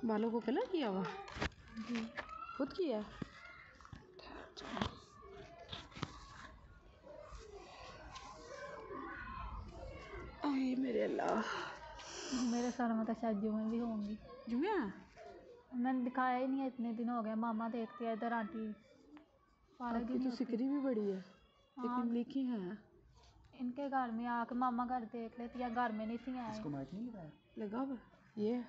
बालों को कलर किया हुआ जी खुद किया? आए मेरे अल्लाह, मेरे सर में तो शायद जुएँ भी होंगी। जुआ? मैंने दिखाया ही नहीं है, इतने दिन हो गए। मामा देखती है इधर, आंटी पार्क आपकी ही नहीं तो होती। सिकरी भी बड़ी है हाँ, लेकिन लिखी है। इनके घर में आके मामा घर देख लेती है, घर में नहीं थी आए। इसको माइक नहीं लगाया? लगा हुआ ये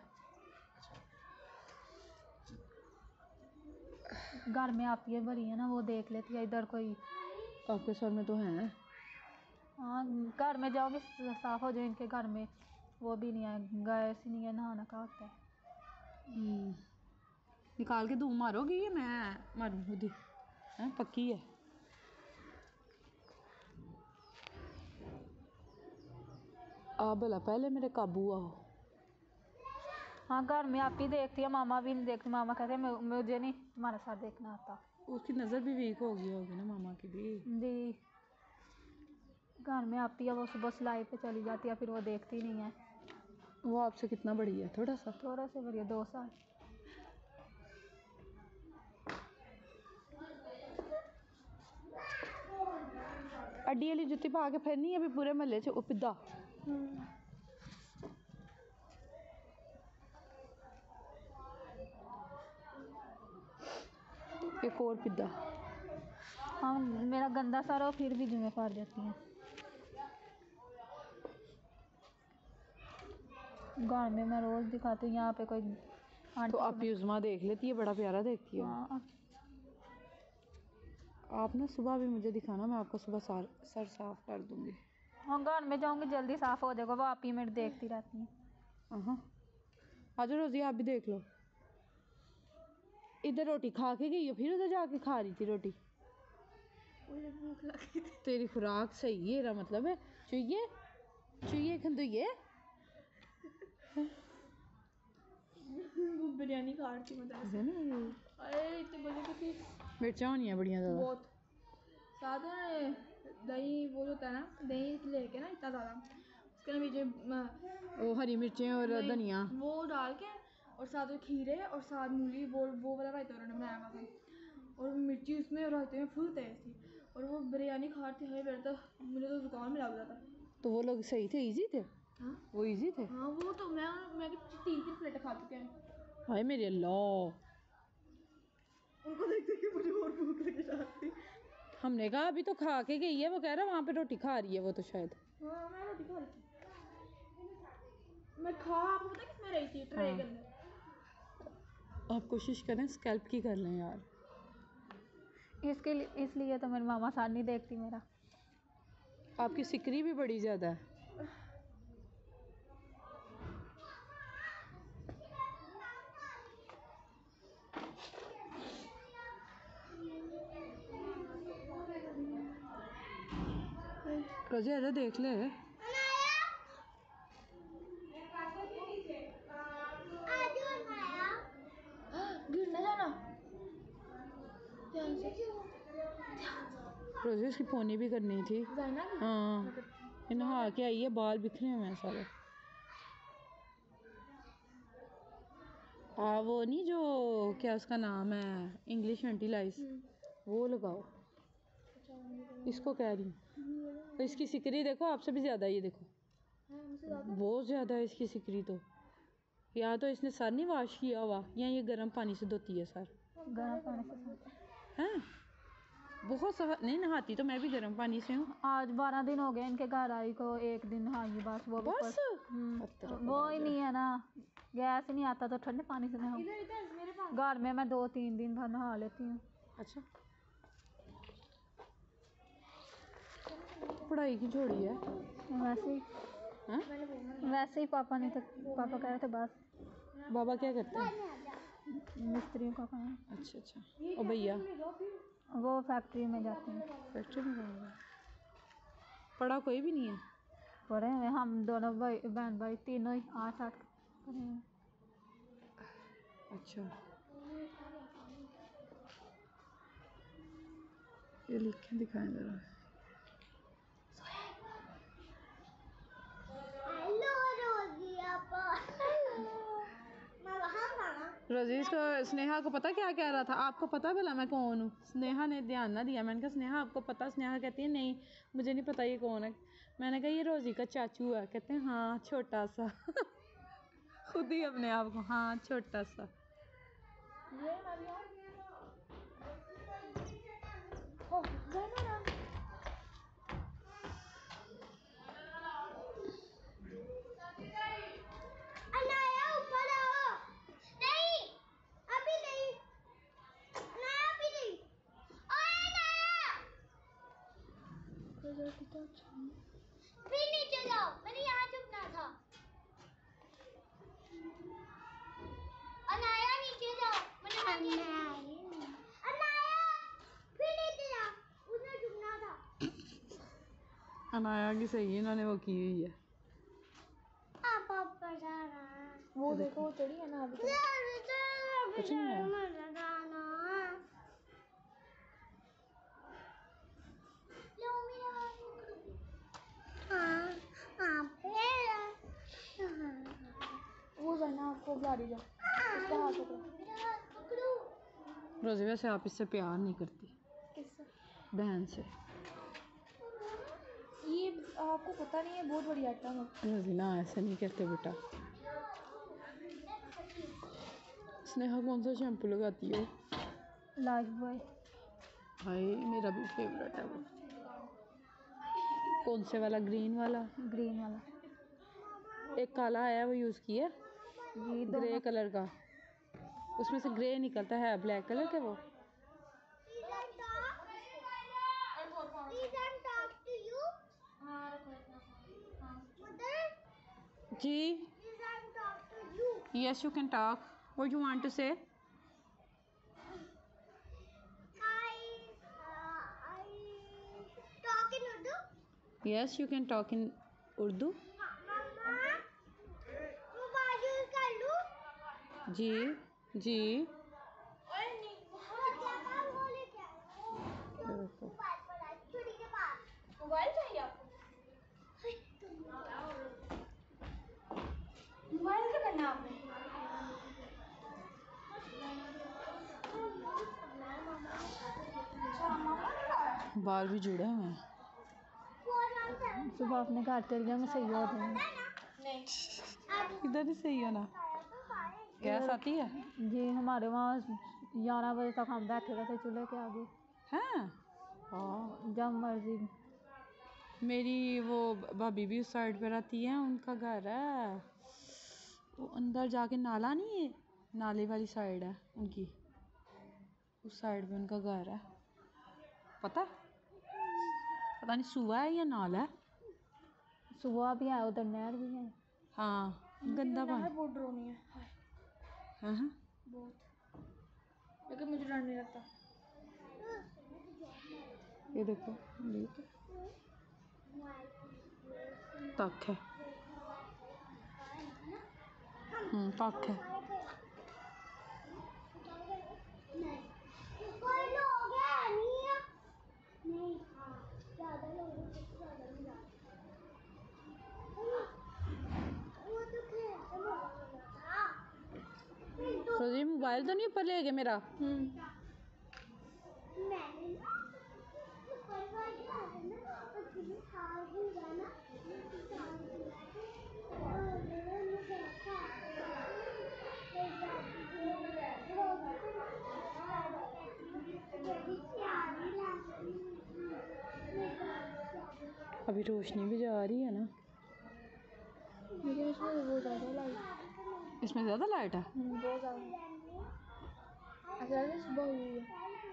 घर में आती है भरी है ना, वो देख लेती है इधर कोई। आपके सर में तो है। हाँ, घर में जाओगे साफ हो जाए। इनके घर में वो भी नहीं है, गैस ही नहीं है, नहाना का होता है। निकाल के धूम मारोगी ये मैं मारूँ खुद ही? हैं पक्की है। आप भला पहले मेरे काबू आओ। हाँ, घर में आप ही देखती है, मामा भी नहीं देखती। मामा कहते हैं मुझे नहीं तुम्हारा साथ देखना आता। उसकी नज़र भी वीक हो गई होगी ना मामा की भी। दी घर में आती है, वो सुबह सिलाई पे चली जाती है, फिर वो देखती नहीं है। वो आपसे कितना बड़ी है? थोड़ा सा? थोड़ा से बड़ी है, 2 साल। अड्डी वाली जुत्ती पा के फिरनी है भी पूरे महल्ले च पिद्दा। एक और पिद्दा। हाँ, मेरा गंदा सारा फिर भी जुएँ पड़ जाती हैं। घर में मैं रोज़ दिखाती हूँ, यहाँ पे कोई आंटी तो आप युज़मा देख लेती है, बड़ा प्यारा देखती है। हाँ, आप ना सुबह भी मुझे दिखाना, मैं आपका सुबह सर साफ कर दूंगी। हाँ, घर में जाऊँगी जल्दी साफ़ हो जाएगा। वो आप ही मेरे देखती रहती हैं। हाँ, आ जाओ रोज़ी, आप भी देख लो। इधर रोटी खा के गई हो, फिर उधर जाके खा रही थी रोटी। मुझे भूख लगी थी। तेरी खुराक सही है, मतलब है चुइये चुइये खंदुइये। बिरयानी खा रही थी मतलब। अरे इतनी बड़ी थी। मिर्चा होनी है बढ़िया ज़्यादा। बहुत साथ में दही, वो होता है ना, दही लेके ना इतना ज़्यादा, उसके नीचे वो हरी मिर्चें और धनिया वो डाल के, और साथ में खीरे और साथ मूली, वो वाला रायता उन्होंने बनाया हुआ था, और मिर्ची उसमें रायते में फुल तेज थी। और वो बिरयानी खाती है, मुझे तो जुकाम मिला हुआ था। तो वो लोग सही थे, इजी थे। हाँ, वो इजी थे। हाँ, वो तो मैं 3 प्लेटें खा चुके हैं। हाय मेरे अल्लाह, उनको देखते कि मुझे और भूख लगी जाती। हमने कहा अभी तो खा के गई है, वो कह रहा वहाँ पे रोटी खा रही है वो तो शायद। हाँ, मैं रोटी खा रही थी। मैं आपको पता किसमें रही थी? ट्रे के अंदर। आप कोशिश करें स्कैल्प की कर लें यार। इसलिए तो मेरी मामा साथ नहीं देखती मेरा। आपकी सिकरी भी बड़ी ज़्यादा है। रोजे आजा देख ले। गिर ना जाना। रोजे उसकी पोनी भी करनी थी। हाँ, ये नहा के आई है, बाल बिखरे हुए हैं सारे। वो नहीं जो क्या उसका नाम है, इंग्लिश एंटीलाइज, वो लगाओ। इसको कह रही हूँ। तो इसकी सिकरी देखो आपसे भी ज़्यादा है, ये देखो बहुत ज़्यादा है इसकी सिकरी। तो या तो इसने सर नहीं वॉश किया हुआ, या ये गर्म पानी से धोती है सर। गर्म पानी से हैं? बहुत सफा नहीं नहाती तो मैं भी गर्म पानी से हूँ। आज 12 दिन हो गए इनके घर आई को, 1 दिन नहाई बस। वो बस वो ही नहीं है ना, गैस नहीं आता तो ठंडे पानी से नहाऊं। घर में मैं 2-3 दिन भर नहा लेती हूँ। अच्छा, पढ़ाई की छोड़ी है वैसे ही। हाँ? वैसे ही पापा नहीं तो पापा कह रहे थे बस। बाबा क्या करते हैं? मिस्त्रियों का काम। अच्छा अच्छा। और भैया? वो फैक्ट्री में जाते हैं। फैक्ट्री में काम है। पढ़ा कोई भी नहीं है? पढ़े हुए हम दोनों बहन भाई तीनों ही 8-8 पढ़े हैं। अच्छा, ये लिख के दिखाएं जरा। हेलो रोजी आपा। मैं वहाँ जाना। रोजी इसको स्नेहा को पता क्या कह रहा था, आपको पता भला मैं कौन हूँ? स्नेहा ने ध्यान ना दिया। मैंने कहा स्नेहा आपको पता? स्नेहा कहती है नहीं मुझे नहीं पता ये कौन है। मैंने कहा ये रोजी का चाचू है। कहते हैं हाँ छोटा सा खुद ही अपने आप को हाँ छोटा सा। अनाया ऊपर आओ। नहीं अभी नहीं, अनाया अभी नहीं। ओए अनाया फिर नीचे जाओ, मैंने यहाँ चुपना था। अनाया नीचे जाओ, मैंने अनाया फिर नीचे जाओ, उधर चुपना था। अनाया की सही इन्होंने वो की हुई है। वो देखो वो चढ़ी है ना अभी तक। कुछ नहीं है। वो बहना आपको बुला रही है, उसका हाथ पकड़ो। रोजी वैसे आप इससे प्यार नहीं करती, किससे? बहन से। ये आपको पता नहीं है, बहुत बड़ी आइटम है। रोजी ना ऐसे नहीं करते बेटा। स्नेहा कौन सा शैम्पू लगाती है? Lifebuoy. भाई मेरा भी फेवरेट है वो। कौन से वाला? ग्रीन वाला? ग्रीन वाला। एक काला आया वो यूज़ किया, ये ग्रे कलर का। उसमें से ग्रे निकलता है, ब्लैक कलर के वो। जी yes you can talk, what you want to say? Yes you can talk in Urdu. जी जी मोबाइल चाहिए आपको? मोबाइल क्या करना आपने? बाल भी जुड़े हुए हैं। सुबह अपने घर चल गया, मैं सही हो जाऊंगी। इधर ही सही हो ना। गैस आती है? जी हमारे वहाँ 11 बजे तक हम बैठे रहते चूल्हे के आगे। हैं? हाँ जब मर्जी। मेरी वो भाभी भी उस साइड पे रहती है, उनका घर है वो अंदर जाके, नाला नहीं है, नाले वाली साइड है उनकी, उस साइड पे उनका घर है। पता नहीं सुआ है या नाला है। सुबह भी है, उधर नहर भी है। हाँ गंदा पानी। बहुत ड्रोनी है। हाँ बहुत, लेकिन मुझे डर नहीं लगता। ये देखो तक है। तक है। तो जी मोबाइल तो नहीं ऊपर ले गए मेरा? अभी रोशनी भी जा रही है ना, लेकिन इसमें बहुत ज़्यादा लाइट। इसमें ज़्यादा लाइट है। बहुत ज़्यादा। अच्छा सुबह हुई है।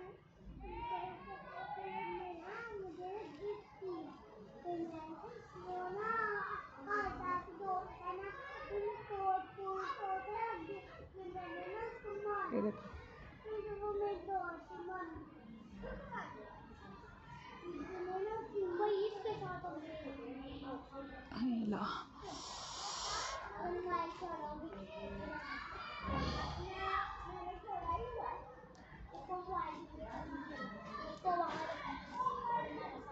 ये देखो ला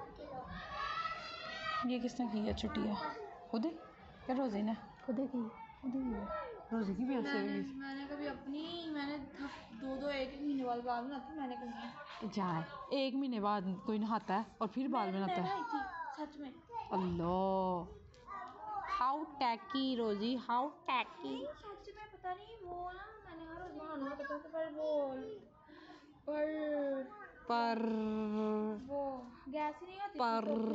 ये किसने की है छुट्टियाँ? खुद ही या रोजी ने? खुद ही की। रोज़ी की भी ऐसे होगी। मैंने कभी अपनी मैंने 2-2 1-1 महीने बाद बाल बनाती मैंने कभी जाए 1 महीने बाद कोई नहाता है और फिर बाल बनाता है। सच में अल्लाह how tacky Rosie how tacky. सच में पता नहीं वो ना मैंने हर रोज नहाना होता था पर वो गैस ही नहीं आती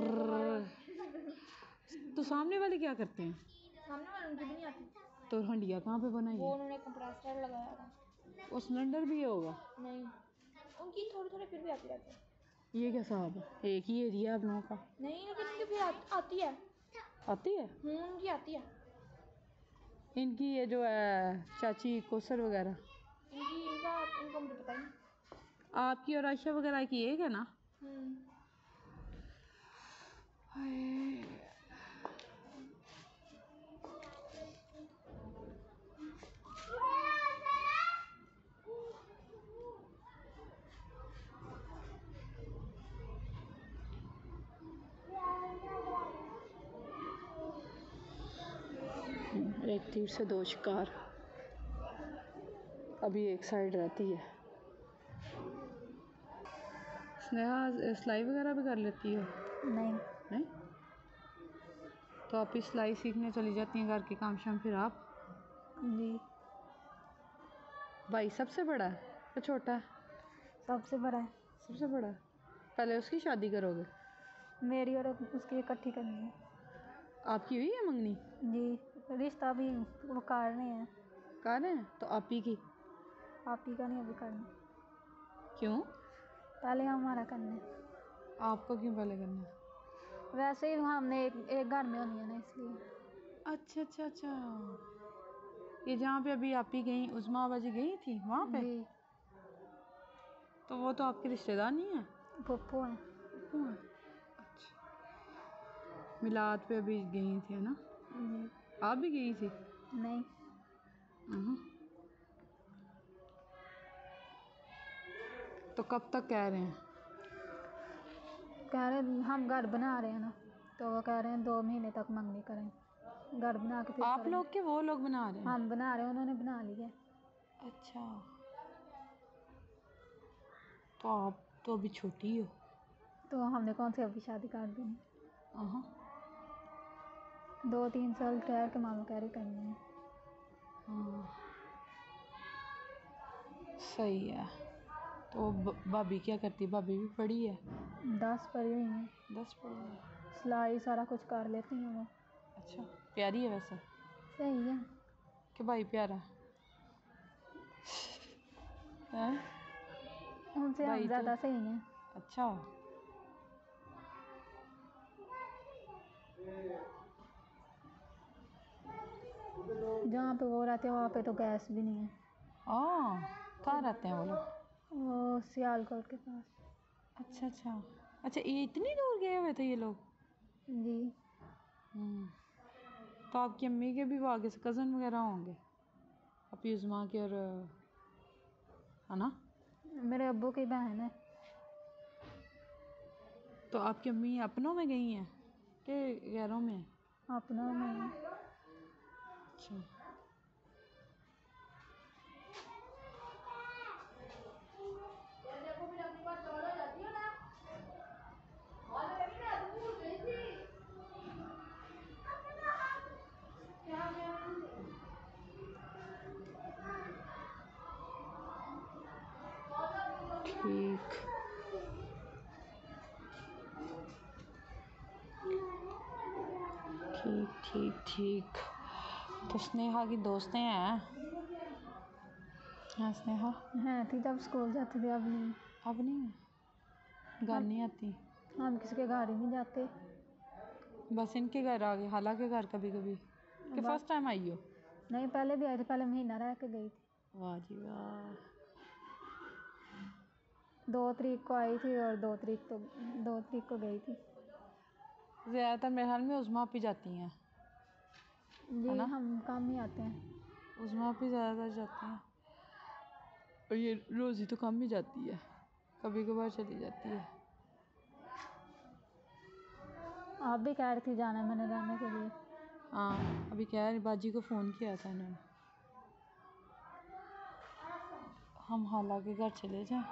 तो सामने वाले क्या करते हैं? सामने वाले उनकी भी नहीं आती। तो हंडिया कहाँ पे बनाई वो है? उन्होंने कंप्रेसर लगाया था। वो सिलेंडर भी होगा? नहीं उनकी थोड़ी थोड़ी फिर भी आती रहती है। ये क्या साहब है? एक ही एरिया आप लोगों का? नहीं लेकिन उनकी फिर आती है। आती है? उनकी आती है। इनकी ये जो है चाची कोसर वगैरह इनका मुझे पता नहीं। आपकी और आयशा वगैरह की एक है ना? एक तीर से दो शिकार। अभी एक साइड रहती है। स्नेहा सिलाई वगैरह भी कर लेती है? नहीं तो आप इस सिलाई सीखने चली जाती हैं घर के काम शाम फिर आप? जी भाई सबसे बड़ा है या छोटा है? सबसे बड़ा है। सबसे बड़ा है। पहले उसकी शादी करोगे? मेरी और उसकी इकट्ठी करनी है। आपकी हुई है मंगनी? जी रिश्ता भी वो कर रहे हैं। कर रहे हैं तो आप ही की? आप ही का नहीं अभी करना। क्यों? पहले हमारा करना है। आपको क्यों पहले करना है? वैसे ही हमने एक घर में होनी है ना इसलिए। अच्छा ये जहाँ पे अभी आप ही गई उस्मा बाजी गई थी वहाँ पे? जी तो वो तो आपके रिश्तेदार नहीं है? पप्पू है। पप्पू है। अच्छा मिलाद पे अभी गई थी ना? जी आप भी गई थी? नहीं तो कब तक कह रहे हैं? कह रहे हम घर बना रहे हैं ना तो वो कह रहे हैं 2 महीने तक मंगनी करें। घर बना के फिर आप लोग के वो लोग बना रहे हैं? हम बना रहे हैं उन्होंने बना लिया। अच्छा तो आप तो अभी छोटी हो। तो हमने कौन से अभी शादी कर दी? 2-3 साल ठहर के मामा कह रही करनी है। सही है। तो भाभी क्या करती? भाभी भी पढ़ी है? 10 पढ़ी हुई हैं। 10 पढ़ी है। सिलाई सारा कुछ कर लेती हैं वो। अच्छा प्यारी है वैसे? सही है कि भाई प्यारा है? उनसे हम ज़्यादा सही हैं। अच्छा जहाँ पे वो रहते हैं वहाँ पे तो गैस भी नहीं है। कहाँ रहते हैं वो लोग? वो सियालकोट के पास। अच्छा ये इतनी दूर गए हुए थे ये लोग? जी तो आपकी अम्मी के भी वो आगे से कज़न वगैरह होंगे आपकी उस्मा के और है ना? मेरे अब्बू की बहन है। तो आपकी अम्मी अपनों में गई हैं कि गैरों में? अपनों में। अच्छा ठीक तो स्नेहा की दोस्तें हैं? हाँ स्नेहा हैं थी जब स्कूल जाती थी अब नहीं। अब नहीं घर नहीं आती? हम किसी के घर ही नहीं जाते। बस इनके घर आ गए? हालांकि घर कभी कभी कि फर्स्ट टाइम आई हो? नहीं पहले भी आई थी। पहले महीना रह के गई थी। वाह जी वाह। 2 तारीख को आई थी और 2 तारीख को गई थी। ज़्यादातर मेरे ख्याल में उस्मा भी जाती हैं जी हम काम ही आते हैं। उस्मा भी ज़्यादातर जाती हैं और ये रोज़ी तो कम ही जाती है कभी कभार चली जाती है। आप भी कह रही थी जाना मैंने रहने के लिए। हाँ अभी कह रही बाजी को फ़ोन किया था इन्होंने, हम हाला के घर चले जाएं।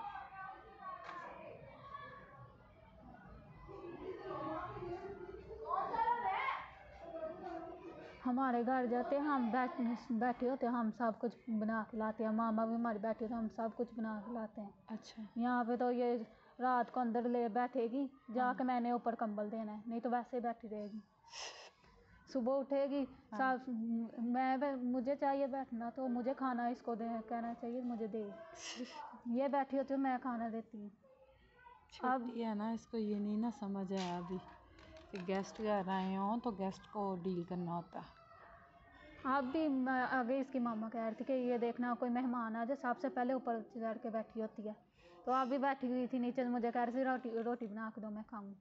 हमारे घर जाते हैं, हम बैठे होते हैं, हम सब कुछ बना के लाते हैं। मामा भी हमारे बैठे होते हैं, हम सब कुछ बना के लाते हैं। अच्छा यहाँ पे तो ये रात को अंदर ले बैठेगी जाके, मैंने ऊपर कंबल देना है, नहीं तो वैसे ही बैठी रहेगी। सुबह उठेगी सब, मुझे चाहिए बैठना तो मुझे खाना इसको दे, कहना चाहिए मुझे दे। ये बैठी होती है, मैं खाना देती हूँ। छोटी है ना, इसको ये नहीं ना समझ आया अभी कि गेस्ट घर आए हों तो गेस्ट को डील करना होता है। अब भी आगे इसकी मामा कह रही थी कि ये देखना कोई मेहमान आ जाए सबसे पहले ऊपर चढ़ के बैठी होती है, तो आप भी बैठी हुई थी नीचे, मुझे कह रही थी रोटी बना के दो मैं खाऊं।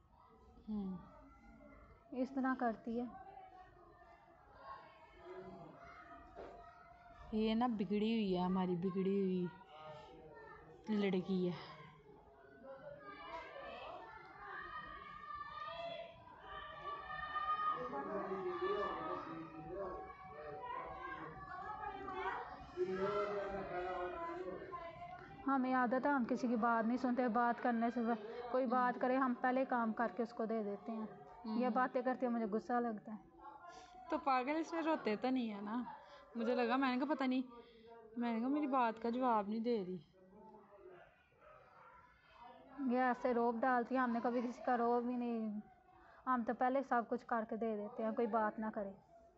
इस तरह करती है ये ना, बिगड़ी हुई है हमारी, बिगड़ी हुई लड़की है। हमें आदत है, हम किसी की बात नहीं सुनते। बात करने से कोई बात करे हम पहले काम करके उसको दे देते हैं। ये बातें करती है, मुझे गुस्सा लगता है। तो पागल, इसमें रोते तो नहीं है ना। मुझे लगा, मैंने कहा पता नहीं, मैंने कहा मेरी बात का जवाब नहीं दे रही। ये ऐसे रोब डालती है, हमने कभी किसी का रोब ही नहीं, हम तो पहले सब कुछ करके दे देते हैं, कोई बात ना करे।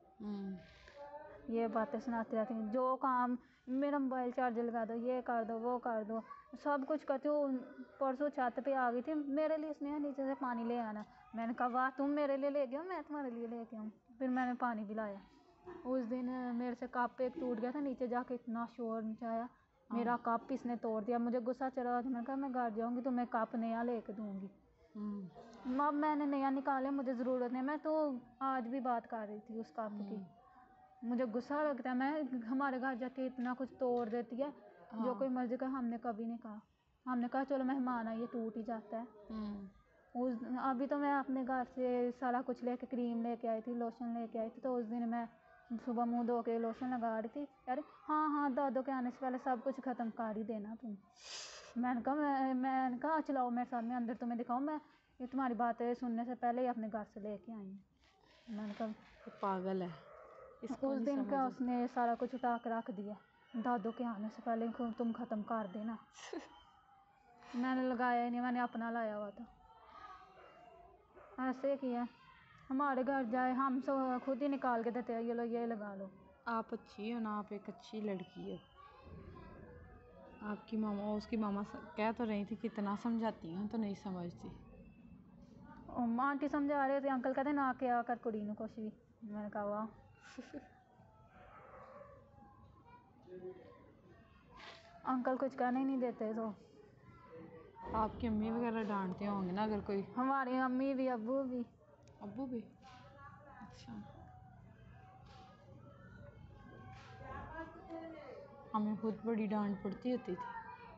ये बातें सुनाती रहती हैं, जो काम मेरा मोबाइल चार्जर लगा दो, ये कर दो, वो कर दो, सब कुछ करती हूँ। परसों छत पे आ गई थी, मेरे लिए इसने नीचे से पानी ले आना। मैंने कहा वाह, तुम मेरे लिए ले गए हो, मैं तुम्हारे लिए लेके आऊँ। फिर मैंने पानी भी लाया। उस दिन मेरे से कप एक टूट गया था, नीचे जाके इतना शोर मचाया, मेरा कप इसने तोड़ दिया। मुझे गुस्सा चढ़ा, तो मैंने कहा मैं घर जाऊँगी तो मैं कप नया लेके दूँगी। अब मैंने नया निकाला, मुझे ज़रूरत नहीं। मैं तो आज भी बात कर रही थी उस कप की, मुझे गुस्सा लगता है। मैं हमारे घर जाके इतना कुछ तोड़ देती है, जो कोई मर्जी का। हमने कभी नहीं कहा, हमने कहा चलो मेहमान आइए, टूट ही जाता है। उस अभी तो मैं अपने घर से सारा कुछ लेके, क्रीम लेके आई थी, लोशन लेके आई थी, तो उस दिन मैं सुबह मुंह धो के लोशन लगा रही थी। अरे हाँ दादों के आने से पहले सब कुछ ख़त्म कर ही देना तुम। मैंने कहा चलाओ मेरे साथ में अंदर, तुम्हें दिखाऊँ। मैं ये तुम्हारी बातें सुनने से पहले ही अपने घर से लेके आई हूँ। मैंने कहा पागल है। उस दिन का उसने सारा कुछ उठा के रख दिया, दादों के आने से पहले तुम ख़त्म कर देना। मैंने लगाया ही नहीं, मैंने अपना लाया हुआ था। ऐसे किया, हमारे घर जाए हम सब खुद ही निकाल के देते हैं, ये लो ये लगा लो। आप अच्छी हो ना, आप एक अच्छी लड़की हो। आपकी मामा, उसकी मामा कह तो रही थी कितना समझाती हूँ तो नहीं समझती। आंटी समझा रहे थे, अंकल कहते ना क्या कर कुड़ी नूं कुछ भी। मैंने कहा वाह। अंकल कुछ कहने ही नहीं देते। तो आपकी अम्मी वगैरह डांटते होंगे ना अगर कोई? हमारी अम्मी भी, अब्बू भी। अब्बू भी? अच्छा। हमें खुद बड़ी डांट पड़ती होती थी।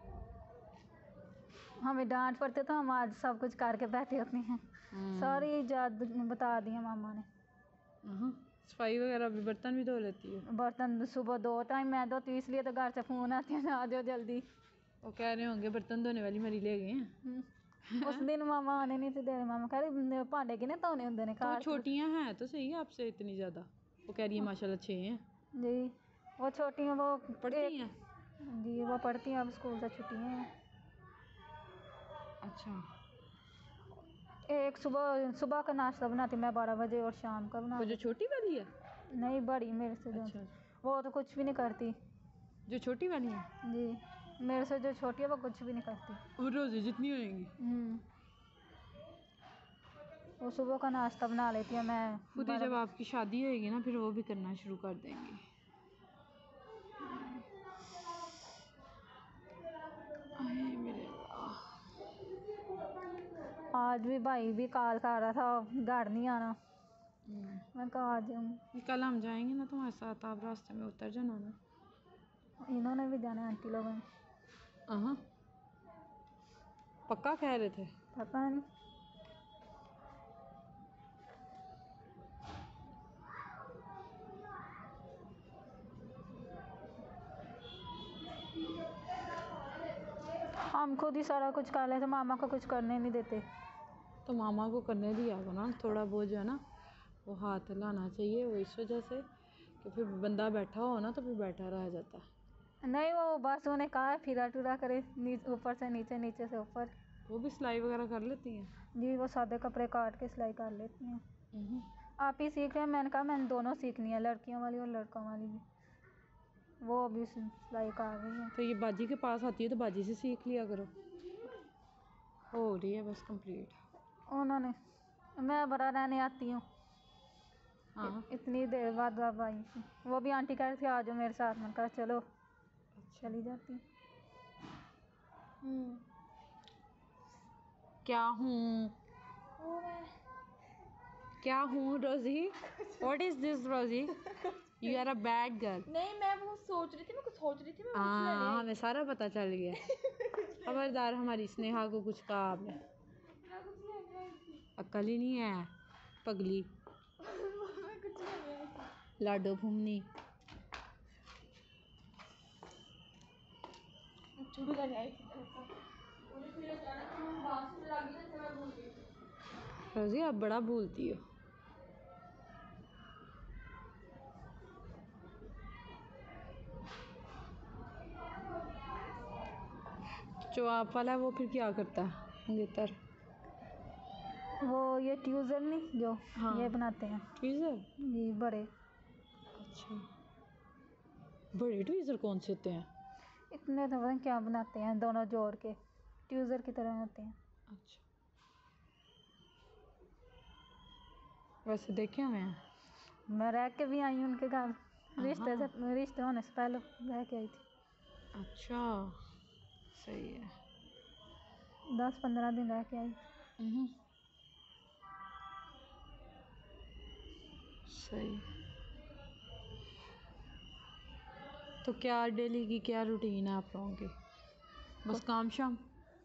हमें डांट पड़ते तो हम आज सब कुछ करके बैठे होते हैं। सारी इजाज़त बता दी है मामा ने। सफाई वगैरह भी, बर्तन भी धो लेती है? बर्तन सुबह 2 टाइम मैं धोती हूँ, इसलिए तो घर से फ़ोन आते हैं आ जाओ जल्दी। वो कह रहे होंगे बर्तन धोने वाली मरी ले गए हैं। उस दिन मामा आने नहीं थे दे रहे, मामा कह रहे भांडे किने धोने होंगे ने तो घर। छोटियाँ हैं तो सही है आपसे इतनी ज़्यादा। वो कह रही है माशाल्लाह 6 हैं जी। वो छोटी हैं, वो पढ़ती हैं? जी वो पढ़ती हैं, अब स्कूल से छुट्टियाँ हैं। अच्छा। एक सुबह का नाश्ता बनाती मैं 12 बजे, और शाम का बना। वो जो छोटी वाली है? नहीं, बड़ी मेरे से जो। अच्छा। वो तो कुछ भी नहीं करती। जो छोटी वाली है? जी, मेरे से जो छोटी है वो कुछ भी नहीं करती। वो रोज़ी जितनी होएंगी। वो सुबह का नाश्ता बना लेती है। मैं खुद ही जब आपकी शादी होएगी ना, फिर वो भी करना शुरू कर देंगी। आज भी भाई भी कॉल कर रहा था, घर नहीं आना। मैं कहा आ जाऊँ। कल हम जाएंगे ना तुम्हारे साथ, आप रास्ते में उतर जाना ना। इन्होंने भी जाना है, आंटी लोगों ने। पक्का कह रहे थे? पता नहीं। हम खुद ही सारा कुछ कर लेते, मामा को कुछ करने नहीं देते। तो मामा को करने दिया करो ना, थोड़ा बहुत जो है ना वो हाथ लाना चाहिए। वो इस वजह से कि फिर बंदा बैठा हो ना तो फिर बैठा रह जाता है। नहीं, वो बस उन्हें कहा है फिरा टूरा करे, ऊपर से नीचे, नीचे से ऊपर। वो भी सिलाई वगैरह कर लेती हैं? जी, वो सादे कपड़े काट के सिलाई कर लेती हैं। हम्म। आप ही सीख रहे हैं? मैंने कहा मैंने दोनों सीखनी है, लड़कियों वाली और लड़कों वाली भी। वो अभी सिलाई कर रही है। तो ये बाजी के पास आती है तो बाजी से सीख लिया करो। हो रही है बस कंप्लीट। उन्होंने, मैं बड़ा रहने आती हूँ। हाँ। इतनी देर बाद अब आई थी। वो भी आंटी कह रही थी आ जाओ मेरे साथ, मैंने कहा चलो। चली जाती हूँ। क्या हूँ क्या हूँ Rosie? What is this Rosie? You are a bad girl. नहीं, मैं वो सोच रही थी, मैं कुछ सोच रही थी, मैं हाँ, हमें सारा पता चल गया। खबरदार हमारी स्नेहा को कुछ कहा आपने। अक्ल ही नहीं है पगली, लाडो भूमनी। चूड़ी लेने आई थी। मुझे फिर अचानक बात से लगी ना, तो मैं भूल गई। रोजी आप बड़ा भूलती हो। जो आप वाला है वो फिर क्या करता है मंगेतर? वो ये ट्यूजर नहीं जो हाँ। ये बनाते हैं, ट्वीज़र? ये बड़े। अच्छा, बड़े ट्वीज़र कौन से होते हैं? इतने तो पता नहीं क्या बनाते हैं, दोनों जोड़ के ट्यूजर की तरह होते हैं। अच्छा, वैसे देखे हुए हैं? मैं रह के भी आई हूँ उनके घर, रिश्ते होने से पहले रह के आई थी। अच्छा, सही है। 10-15 दिन रह के आई। सही। तो क्या डेली की क्या रूटीन है आप लोगों की? बस काम शाम?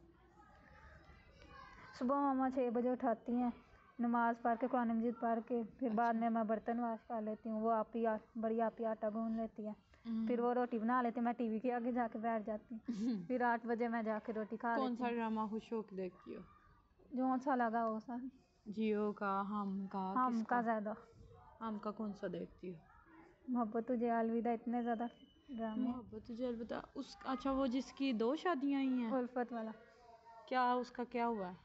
सुबह मामा 6 बजे उठाती हैं, नमाज पढ़ के कुरान मजीद पढ़ के फिर बाद में मैं बर्तन वाश कर लेती हूँ। वो बड़ी आपी आटा गूंद लेती है। फिर वो रोटी बना लेती है, मैं टीवी के आगे जाके बैठ जाती हूँ। फिर 8 बजे मैं जाके रोटी खा कौन लेती सा हूँ। ड्रामा खुश होकर देखती हो? जो सा लगा वो सा। जियो का, हम का, हम किसका? का ज़्यादा। हम का कौन सा देखती हो? मोहब्बत तुझे अलविदा, इतने ज़्यादा ड्रामे। मोहब्बत तुझे अलविदा उस, अच्छा वो जिसकी 2 शादियां हुई हैं? उल्फत वाला। क्या उसका क्या हुआ है?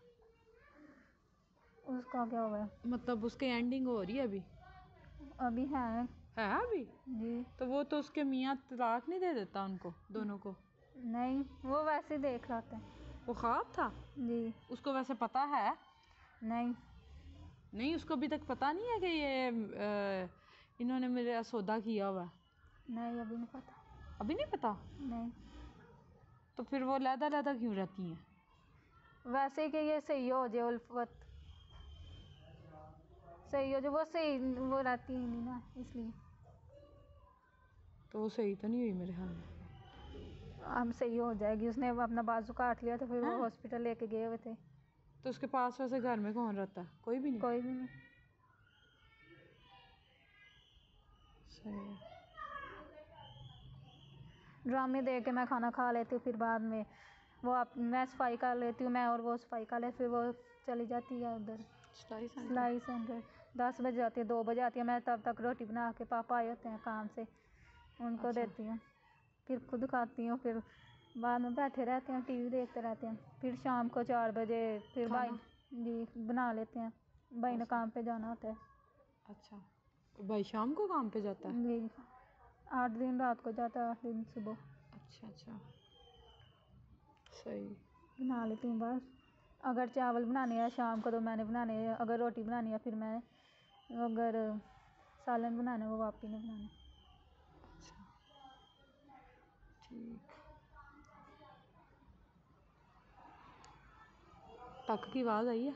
उसका क्या हुआ है? मतलब उसकी एंडिंग हो रही है अभी? अभी है अभी? जी। तो वो तो उसके मियाँ तलाक नहीं दे देता उनको दोनों को? नहीं, वो वैसे ही देख लाते हैं। वो ख्वाब था? जी। उसको वैसे पता है? नहीं, नहीं, उसको अभी तक पता नहीं है कि ये इन्होंने मेरा सौदा किया हुआ है? नहीं अभी नहीं पता। अभी नहीं पता? नहीं, तो फिर वो लहदा लहदा क्यों रहती हैं? वैसे कि ये सही हो जाए, उल्फत सही हो जाए, वो सही वो रहती ही नहीं ना, इसलिए। तो वो सही तो नहीं हुई मेरे ख्याल में। अब सही हो जाएगी। उसने अपना बाजू काट लिया तो फिर वो हाँ? हॉस्पिटल लेके गए हुए थे। तो उसके पास वैसे घर में कौन रहता है? कोई भी नहीं? कोई भी नहीं। सही है। ड्रामे देख के मैं खाना खा लेती हूँ, फिर बाद में मैं सफाई कर लेती हूँ, मैं और वो सफाई कर लेती, फिर वो चली जाती है उधर सिलाई सेंटर। 10 बजे आती है, 2 बजे आती है। मैं तब तक रोटी बना के, पापा आए होते हैं काम से, उनको अच्छा। देती हूँ, फिर खुद खाती हूँ। फिर बाद में बैठे रहते हैं, टीवी देखते रहते हैं। फिर शाम को 4 बजे फिर भाई खाना? जी बना लेते हैं। भाई ने अच्छा। काम पे जाना होता है। अच्छा, तो भाई शाम को काम पे जाता है? जी, 8 दिन रात को जाता है, 8 दिन सुबह। अच्छा अच्छा, सही। बना लेती हूँ बस। अगर चावल बनाने हैं शाम को तो मैंने बनाने हैं, अगर रोटी बनानी है फिर मैं, अगर सालन बनाना है वो वापी ने बनाना है। अच्छा, ठीक। टक की आवाज़ आई है?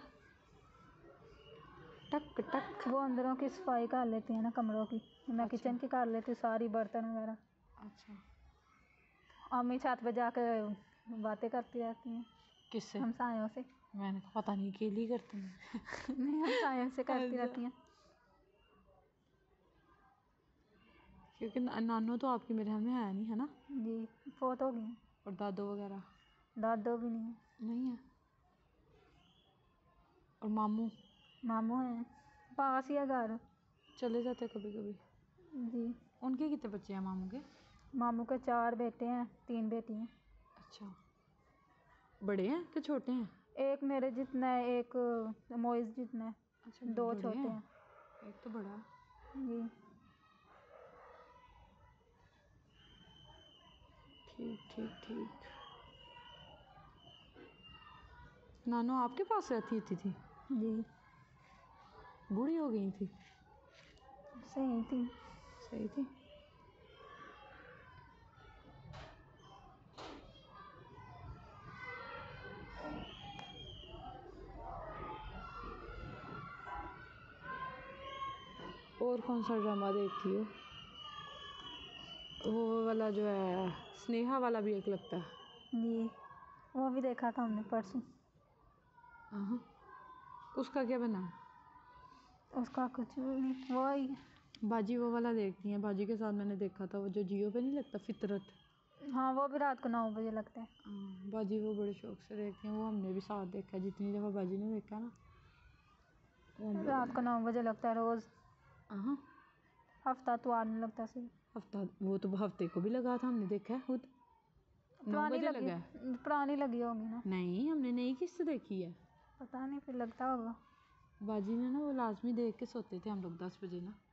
टक टक। वो अंदरों की सफाई कर लेती है ना, कमरों की। मैं अच्छा। किचन की कर लेती हूँ, सारी बर्तन वगैरह। अच्छा, अम्मी छत पे जाकर बातें करती रहती हैं किससे? हमसायों से। मैंने कहा पता नहीं अकेली करती हैं। नहीं, हमसायों से करती अच्छा। रहती हैं। क्योंकि नानू तो आपकी मेरे ख्याल में है नहीं, है ना? जी, फोत हो गई हैं। और दादो वगैरह? दादो भी नहीं है। नहीं है। और मामू मामू हैं, पास ही है घर। चले जाते कभी कभी। जी। उनके कितने बच्चे हैं मामू के? मामू के 4 बेटे हैं, 3 बेटी हैं। अच्छा, बड़े हैं कि छोटे हैं? एक मेरे जितना है, एक मोइज जितना है। अच्छा, 2 बड़े छोटे हैं। हैं। एक तो बड़ा है। जी। ठीक ठीक ठीक। नानो आपके पास रहती थी? जी। बूढ़ी हो गई थी? सही थी। सही थी। और कौन सा ड्रामा देखती हो? वो वाला जो है स्नेहा वाला भी एक लगता है। जी, वो भी देखा था हमने परसों। हाँ, उसका क्या बना? उसका कुछ भी नहीं, वही। बाजी वो वाला देखती हैं? बाजी के साथ मैंने देखा था वो जो जियो पे नहीं लगता, फितरत। हाँ, वो भी रात को 9 बजे लगता है। हाँ, बाजी वो बड़े शौक से देखती हैं। वो हमने भी साथ देखा है, जितनी दफ़ा बाजी ने देखा ना वो हम लोग। रात को 9 बजे लगता है रोज़। हाँ, हफ्ता तो आने लगता है। हफ्ता वो तो हफ्ते को भी लगा था, हमने देखा है खुद। 9 पुरानी बजे लगी, लगा है। पुरानी लगी होगी ना। नहीं, हमने नई किस्त देखी है। पता नहीं, फिर लगता होगा। बाजी ने ना वो लाजमी देख के सोते थे हम लोग 10 बजे ना।